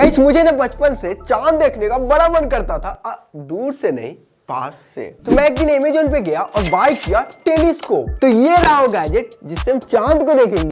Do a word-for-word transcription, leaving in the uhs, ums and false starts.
Guys मुझे ना बचपन से चांद देखने का बड़ा मन करता था, आ, दूर से नहीं पास से। तो मैं एक दिन अमेज़न पे गया और बाय किया टेलीस्कोप। तो ये रहा वो गैजेट जिससे हम चांद को देखेंगे।